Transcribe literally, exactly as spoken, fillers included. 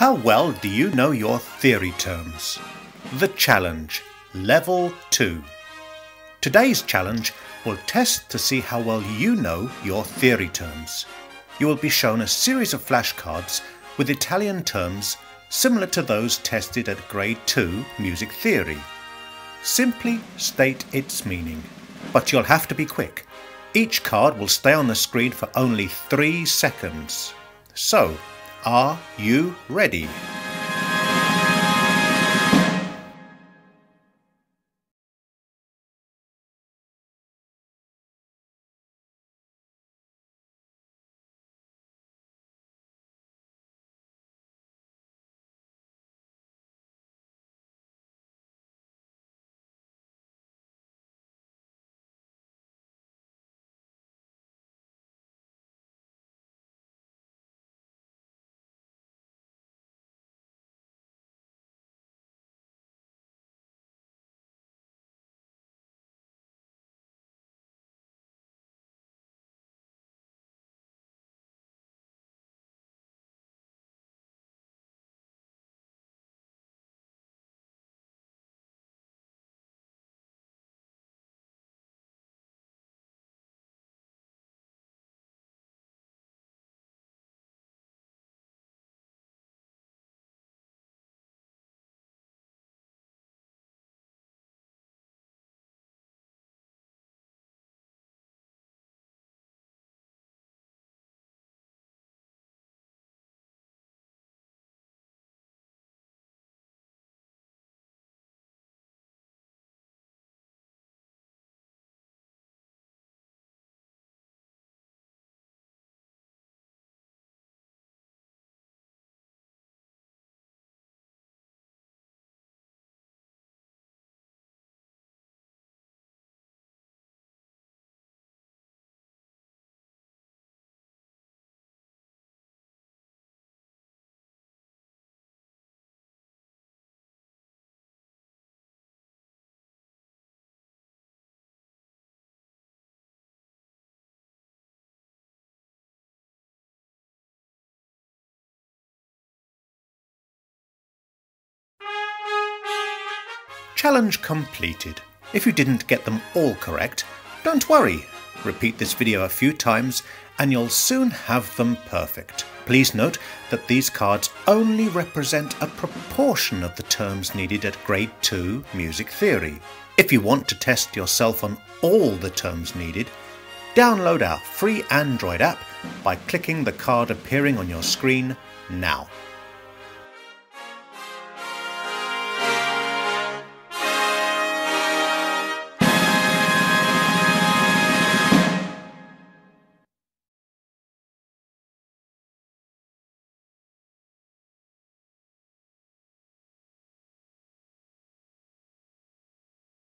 How well do you know your theory terms? The challenge, Level two. Today's challenge will test to see how well you know your theory terms. You will be shown a series of flashcards with Italian terms similar to those tested at Grade two Music Theory. Simply state its meaning, but you'll have to be quick. Each card will stay on the screen for only three seconds. So, are you ready? Challenge completed. If you didn't get them all correct, don't worry. Repeat this video a few times and you'll soon have them perfect. Please note that these cards only represent a proportion of the terms needed at Grade two Music Theory. If you want to test yourself on all the terms needed, download our free Android app by clicking the card appearing on your screen now.